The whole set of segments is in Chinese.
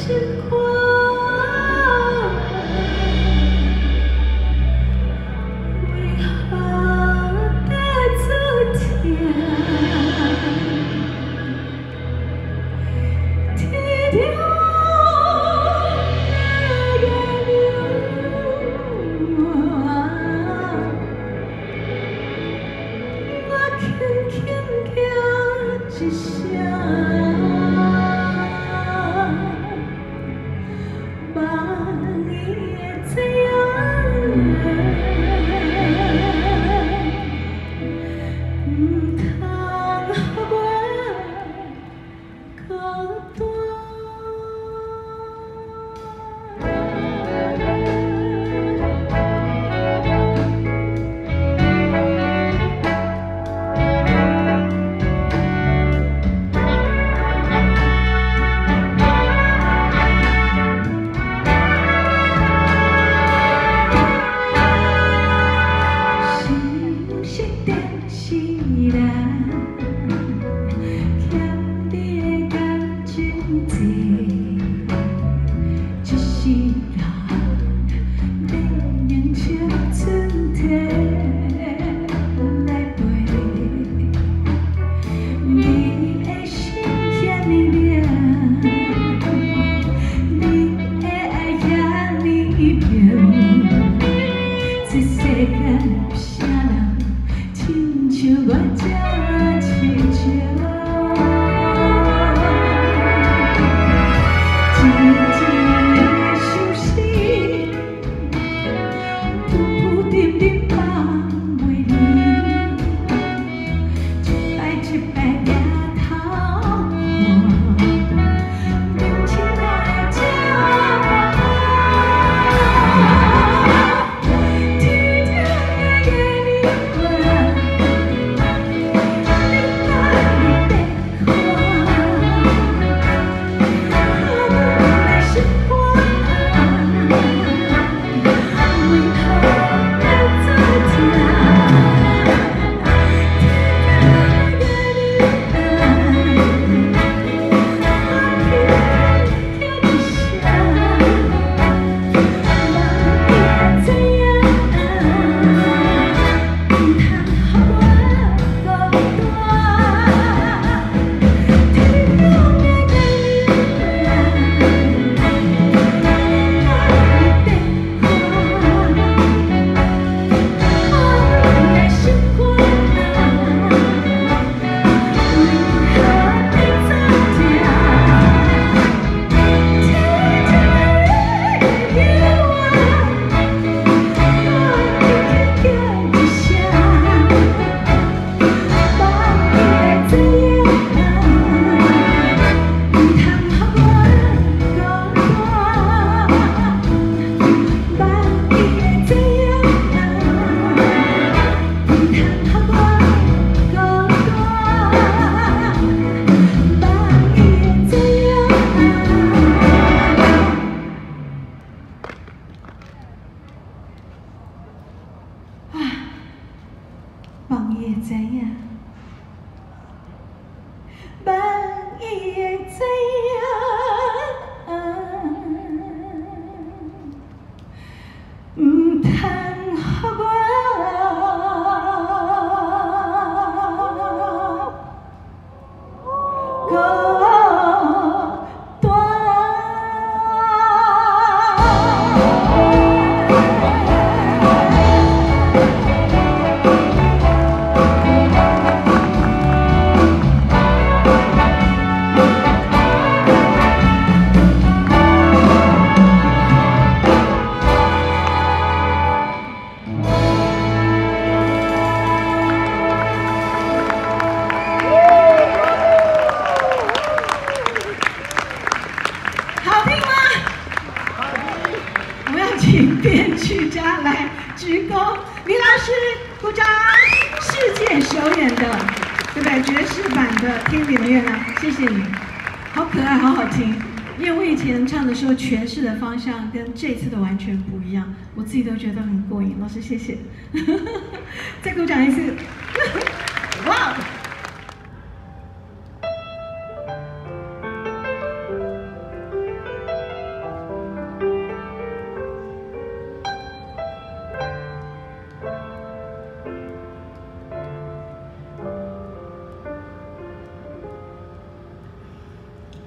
诠释的方向跟这次的完全不一样，我自己都觉得很过瘾。老师，谢谢，再鼓掌一次，哇！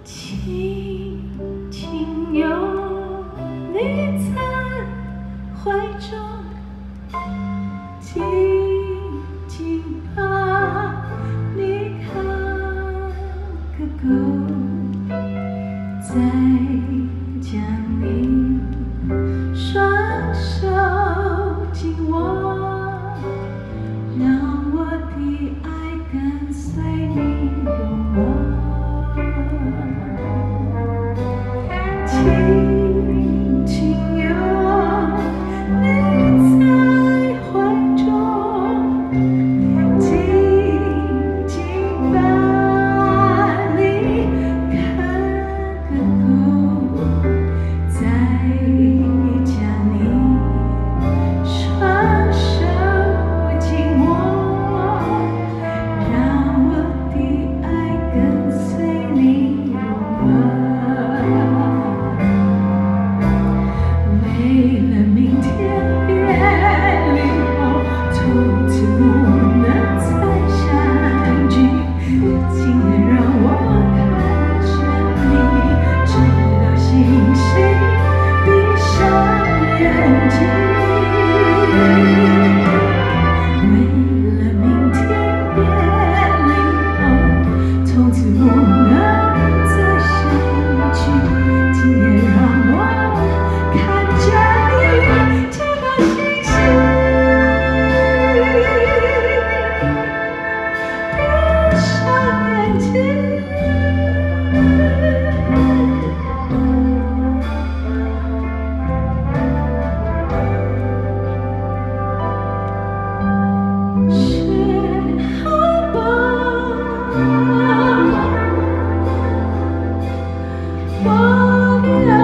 轻轻拥你在怀中，紧紧把你看个够，再将你双手紧握，让我的爱跟随你入梦。轻轻拥你在怀中，紧紧把你看个够，再将你双手紧握，让我的爱跟随你入梦。为了明天别离后，从此不能再相聚，今夜让我看着你，直到星星闭上眼睛。为了明天别离后，从此不能再相聚，今夜让我看着你，直到星星闭上眼睛。雪好薄，我的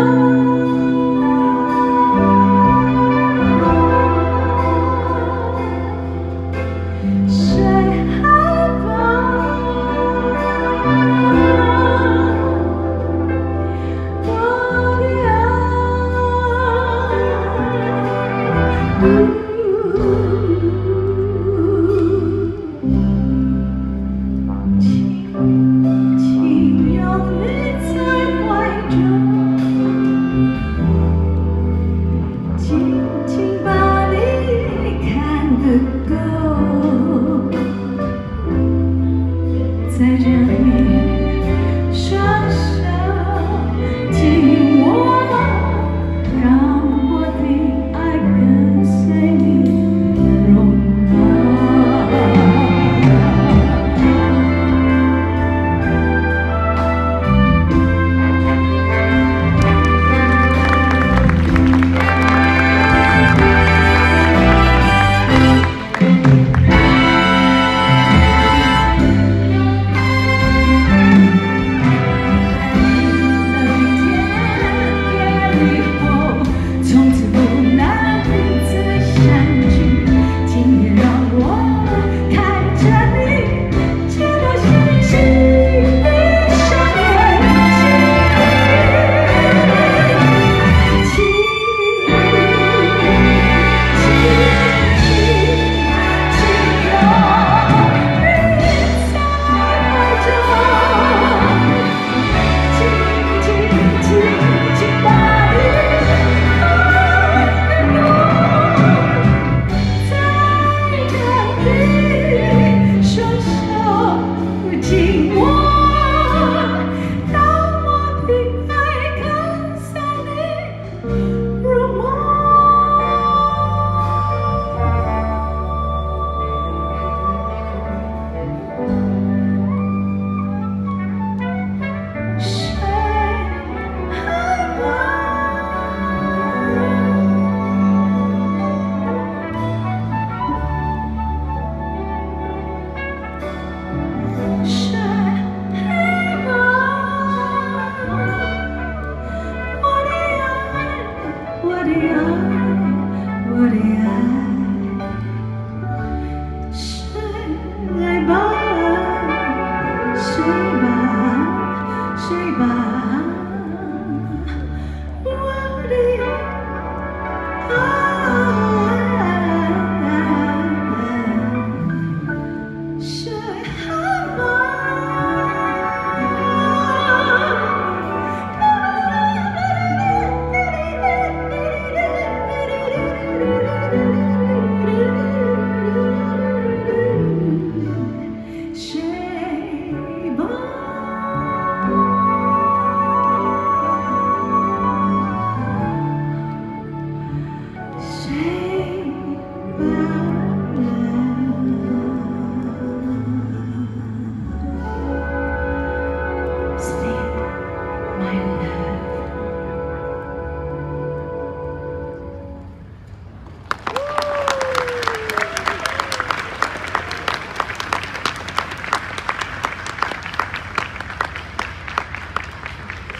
爱，水好薄，我的爱。轻轻拥你在怀中，紧紧把你看个够，再将你双手紧握，让我的爱跟随你入梦。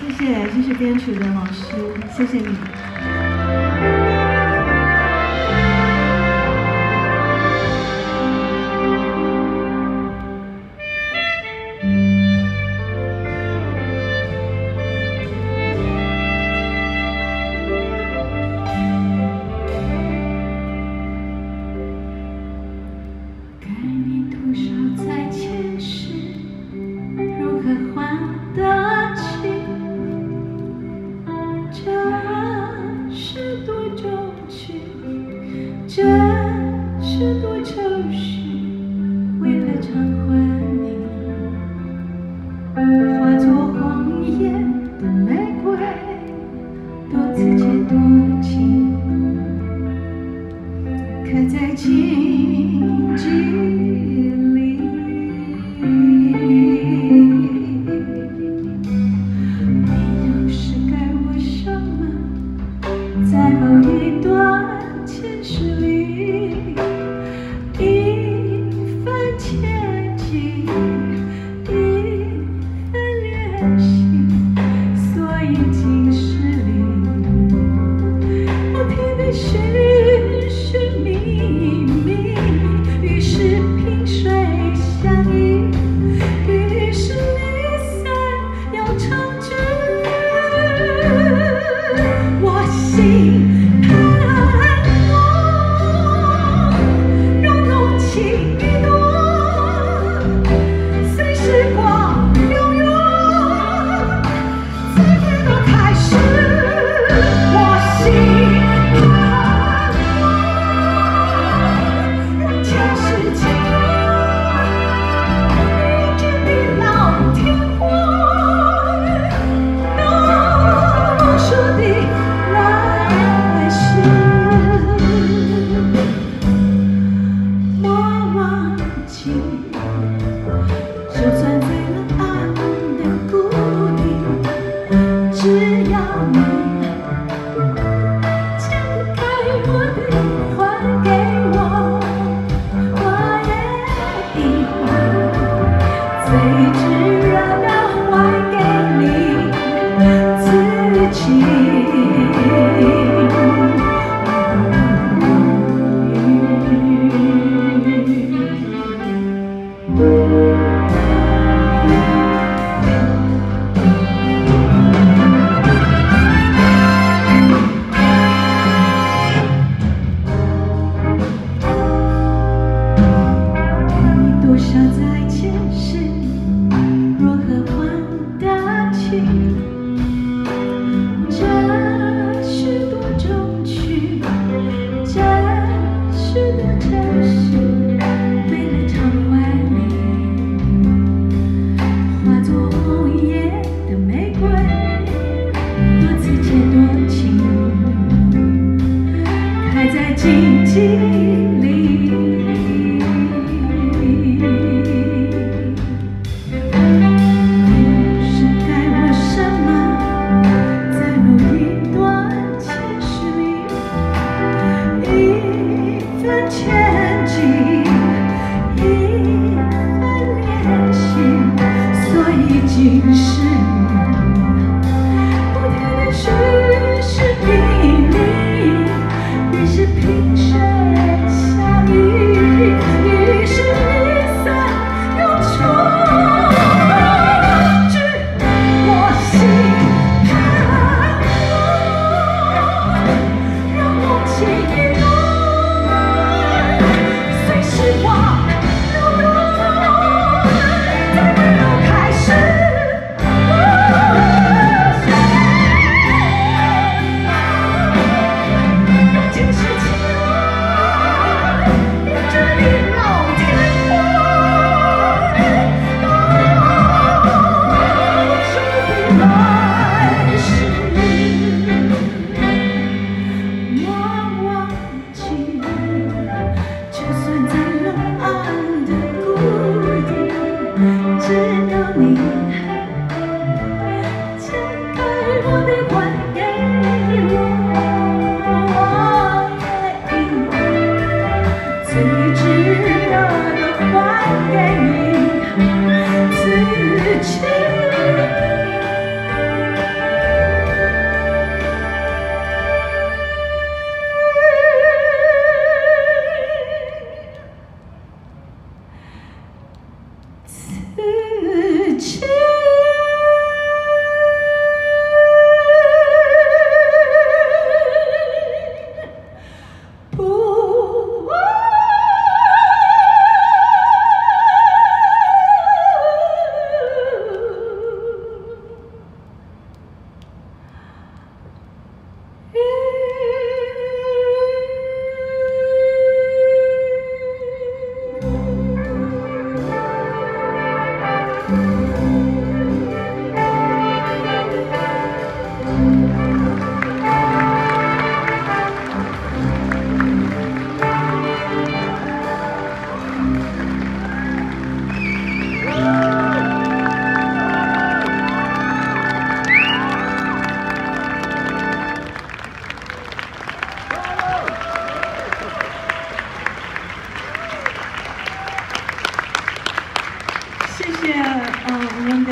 谢谢编曲的老师，谢谢你。概念多少在前世，如何还得起？这是多久去？这是多愁绪？为了偿还你，化作荒野的玫瑰，多刺且多情，刻在情迹里。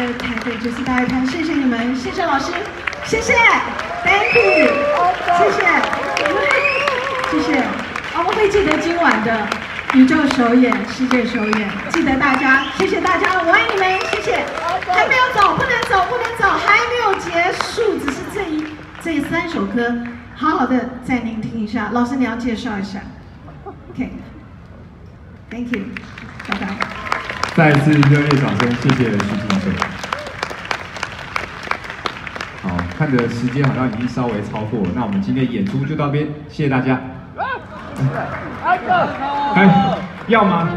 台北爵士大乐团，谢谢你们，谢谢老师，谢谢 ，Thank you， 谢谢，谢谢，我们会记得今晚的宇宙首演、世界首演，记得大家，谢谢大家，我爱你们，谢谢。还没有走，不能走，不能走，还没有结束，只是这3首歌，好好的再聆听一下。老师，你要介绍一下 ，OK，Thank you， 拜拜。 再一次热烈掌声，谢谢徐静水。好，看着时间好像已经稍微超过了，那我们今天的演出就到这边，谢谢大家。哎，要吗？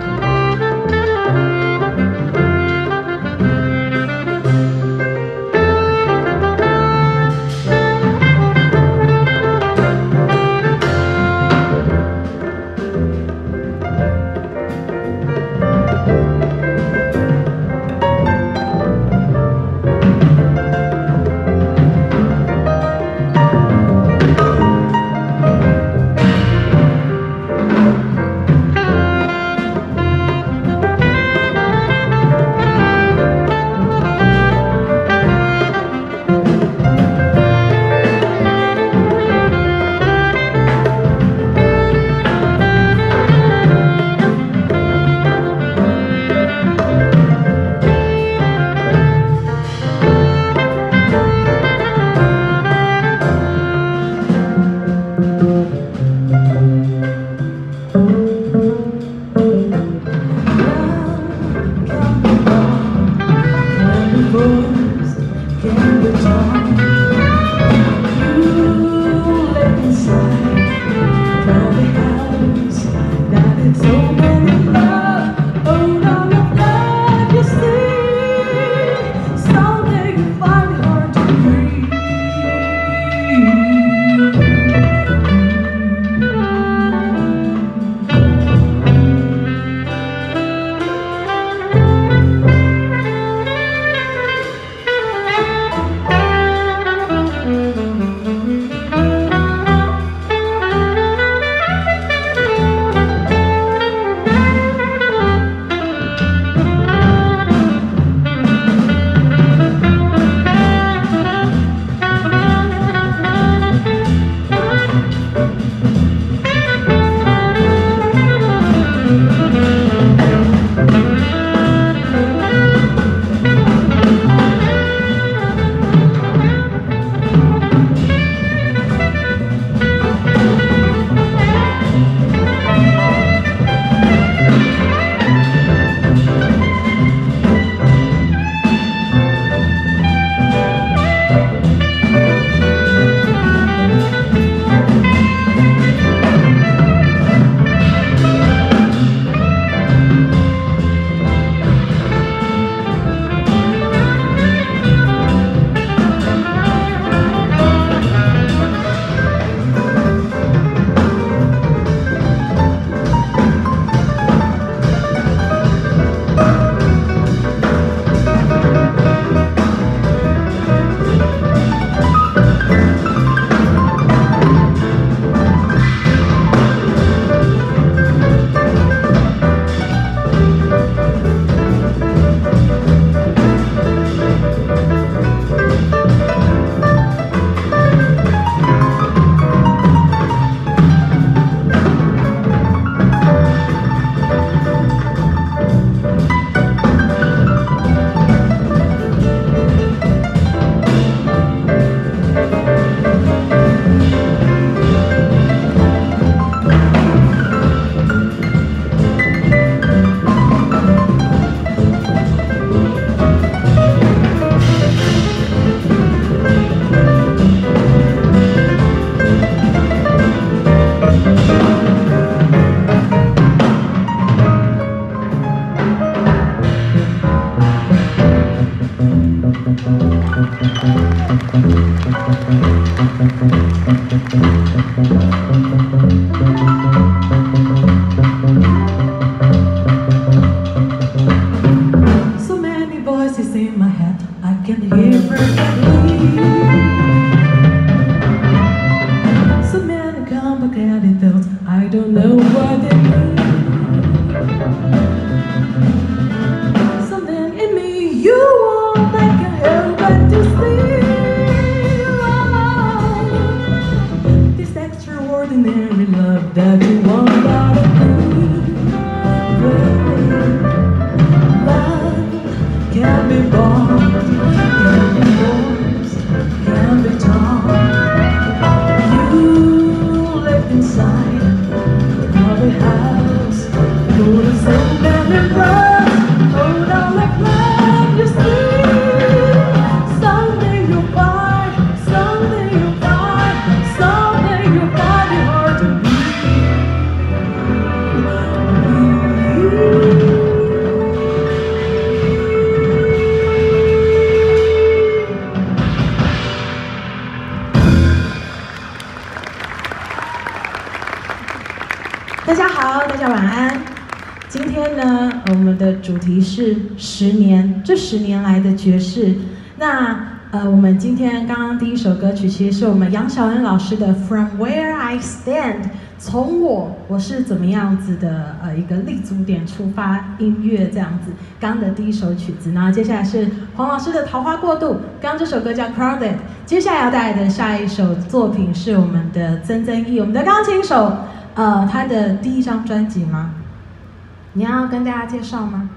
So many voices in my head, I can hear perfectly. So many complicated thoughts, I don't know what they mean. Something in me you won't let 我们的主题是10年，这10年来的爵士。那我们今天刚刚第一首歌曲其实是我们杨小恩老师的《From Where I Stand》，从我是怎么样子的一个立足点出发音乐这样子。刚刚的第一首曲子，然后接下来是黄老师的《桃花过渡》，刚刚这首歌叫《Crowded》。接下来要带来的下一首作品是我们的曾曾毅，我们的钢琴手，他的第一张专辑吗？你要跟大家介绍吗？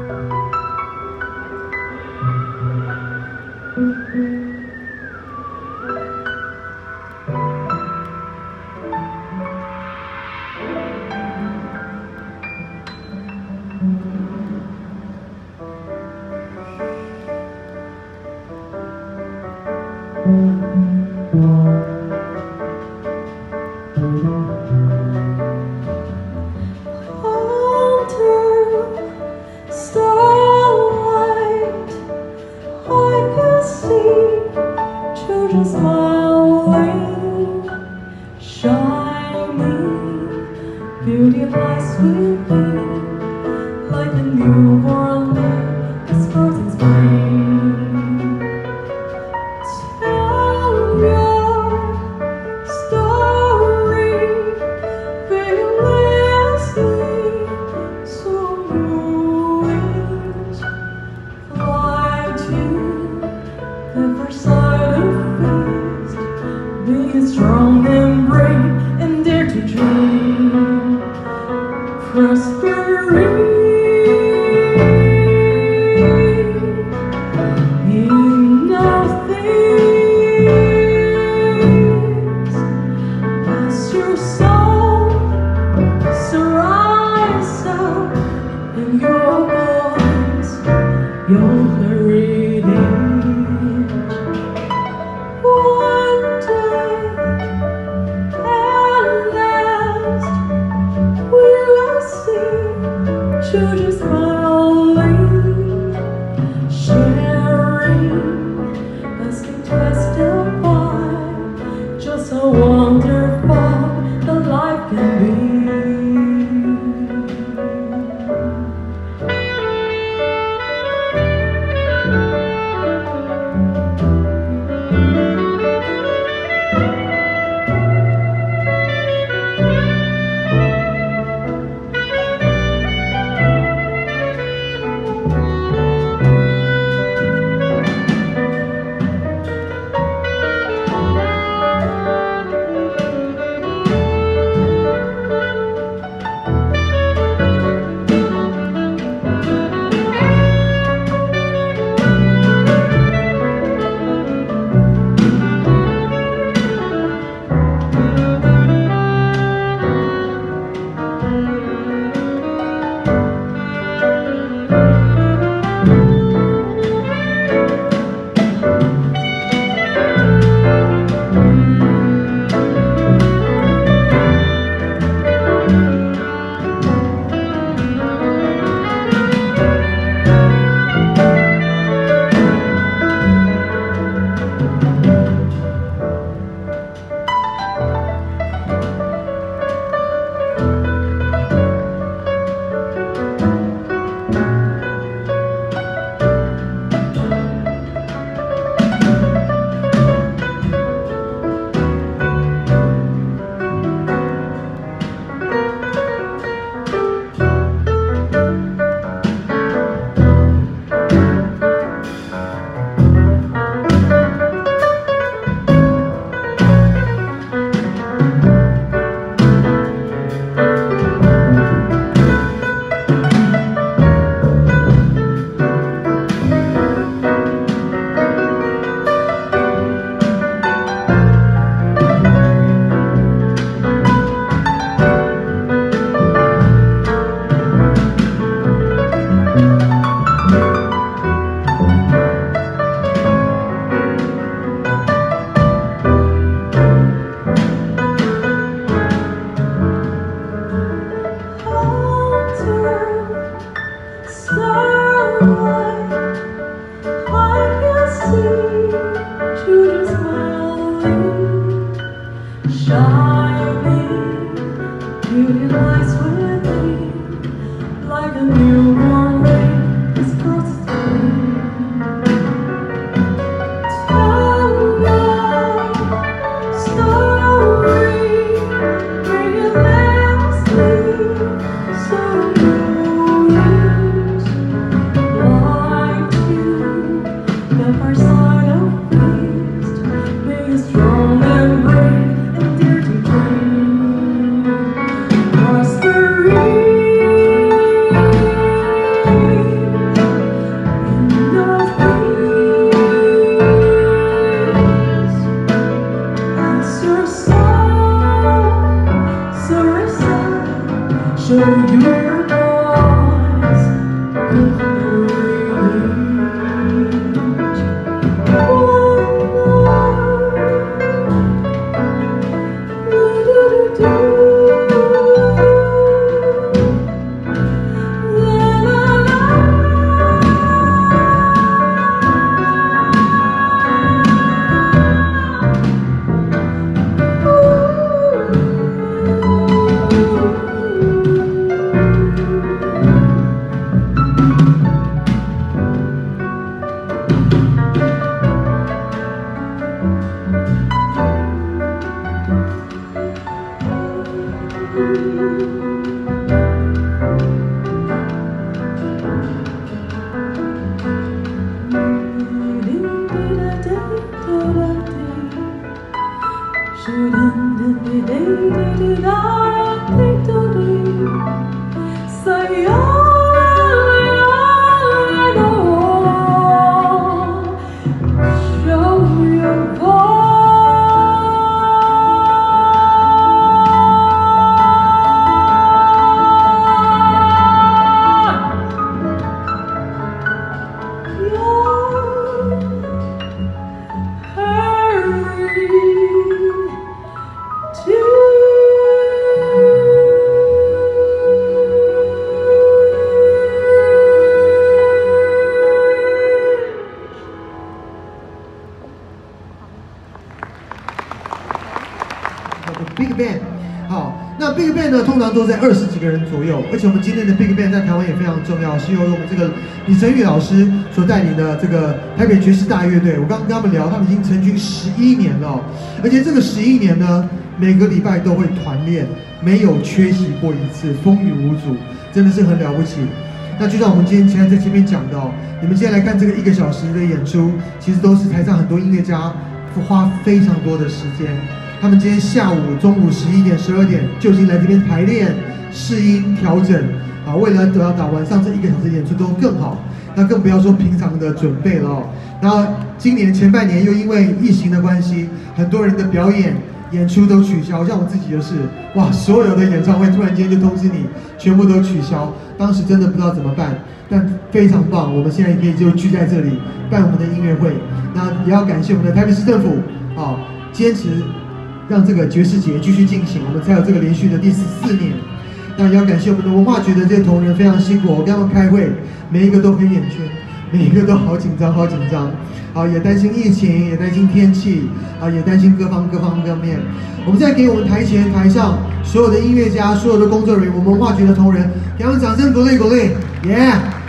Beauty lies with me, like a newborn leaf that sprouts in spring. Big Band， 好，那 Big Band 呢，通常都在20几个人左右，而且我们今天的 Big Band 在台湾也非常重要，是由我们这个李承宇老师所带领的这个台北爵士大乐队。我刚刚跟他们聊，他们已经成军11年了，而且这个11年呢，每个礼拜都会团练，没有缺席过一次，风雨无阻，真的是很了不起。那就像我们今天在前面讲的，你们今天来看这个1个小时的演出，其实都是台上很多音乐家花非常多的时间。他们今天下午、中午11点、12点就已经来这边排练、试音、调整啊，为了要打完上这1个小时演出都更好。那更不要说平常的准备了哦。然后今年前半年又因为疫情的关系，很多人的表演、演出都取消，像我自己就是，哇，所有的演唱会突然间就通知你全部都取消，当时真的不知道怎么办，但非常棒，我们现在可以就聚在这里办我们的音乐会。那也要感谢我们的台北市政府啊，坚持让这个爵士节继续进行，我们才有这个连续的第14年。那也要感谢我们的文化局的这些同仁非常辛苦，我跟他们开会，每一个都黑眼圈，每一个都好紧张，好紧张。啊，也担心疫情，也担心天气，啊，也担心各方面。我们再给我们台前台上所有的音乐家、所有的工作人员，我们文化局的同仁，给他们掌声鼓励鼓励，耶！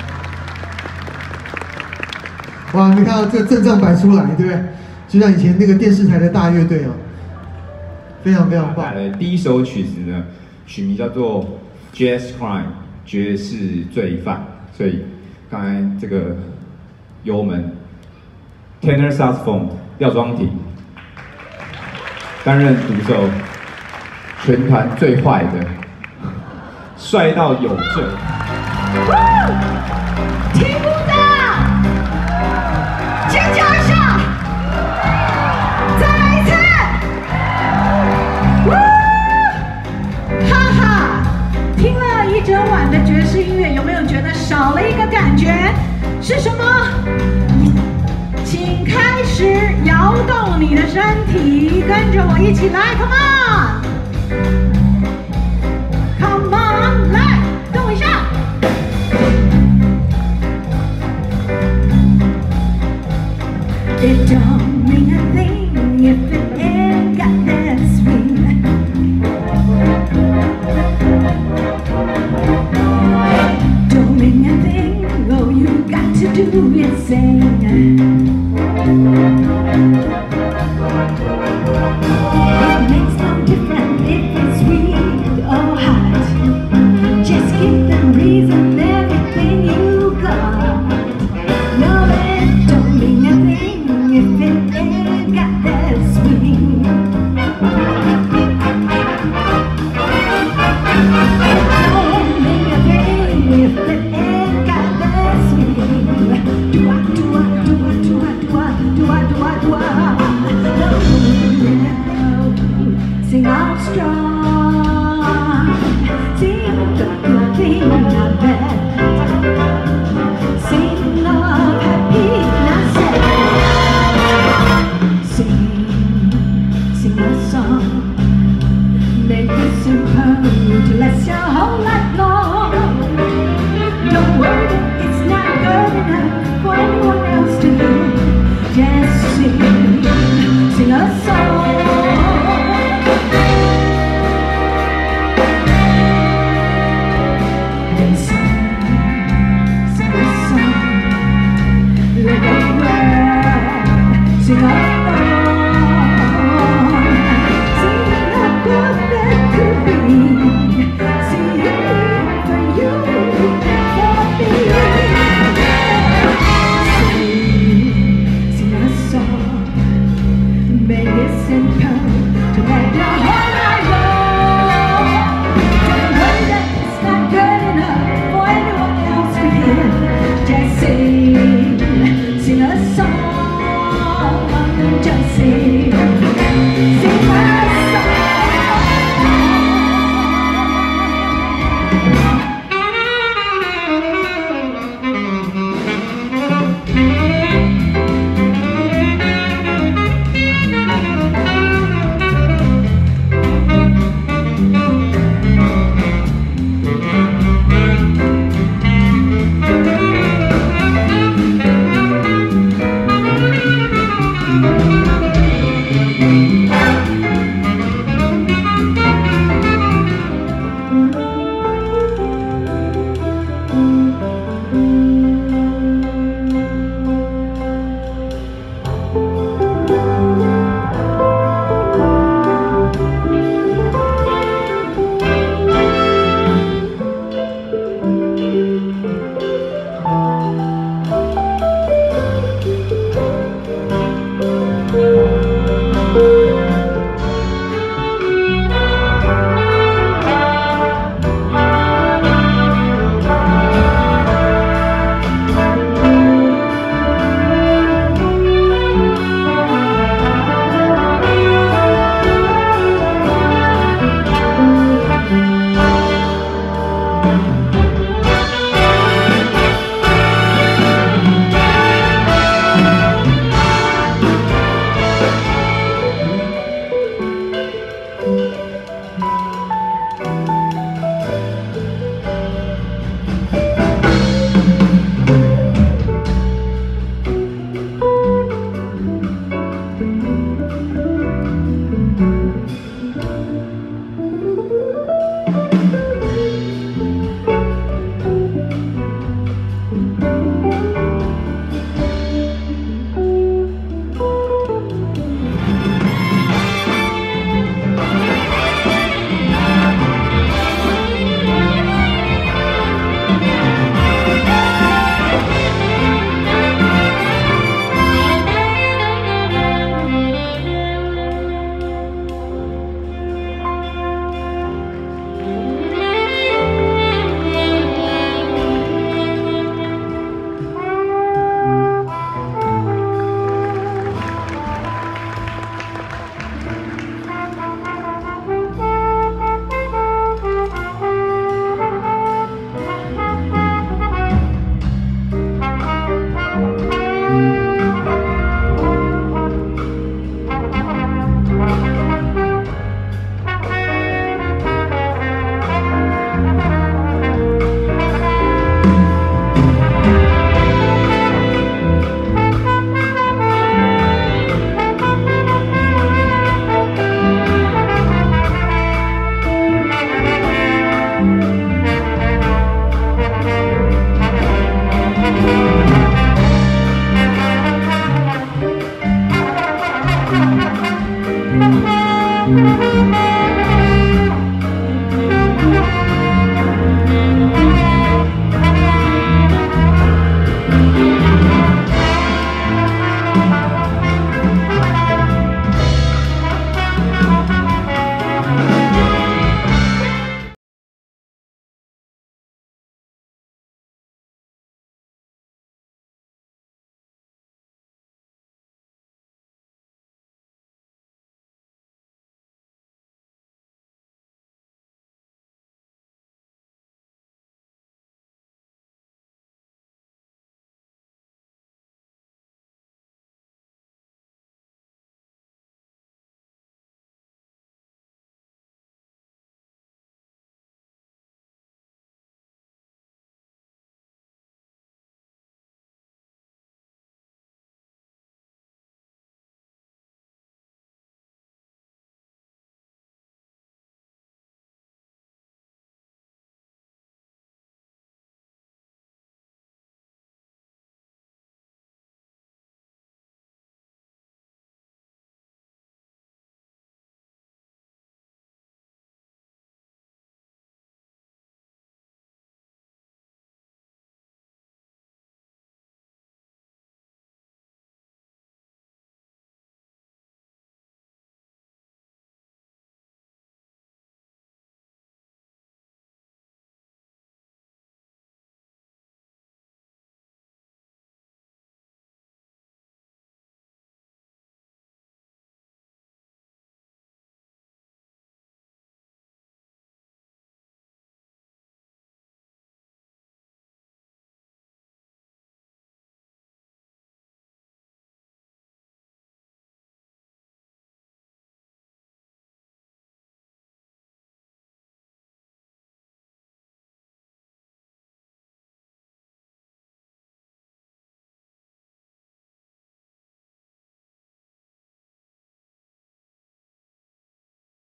哇，你看到这阵仗摆出来，对不对？就像以前那个电视台的大乐队哦。非常非常棒。 第一首曲子呢，曲名叫做《Jazz Crime》，爵士罪犯。所以刚才这个由我们 Tenor Saxophone 廖庄庭担任独奏，全团最坏的，帅到有罪。 听不到，尖叫一下！再来一次！哈哈，听了一整晚的爵士音乐，有没有觉得少了一个感觉？是什么？请开始摇动你的身体，跟着我一起来 ，Come on，Come on， 来动一下。It don't mean a thing if it ain't got that swing. Don't mean a thing, all you got to do is sing. It makes no difference if it's sweet or hot. Just give the reason everything you got. No, it don't mean a thing if it ain't got that swing. Don't mean a thing if it ain't got that swing. Do I, do I, do I, do I, do I, do I, do I, do I? No, sing out strong. Sing the good thing not bad. Sing love happy, not sad. Sing a song. Make it simple to last your whole life long. Don't worry, it's not good enough for anyone else to hear. Just sing a song. Sing a song. Let the world sing along. Sing the good that could be. Sing for you, for me. Sing a song. Make it simple to Just see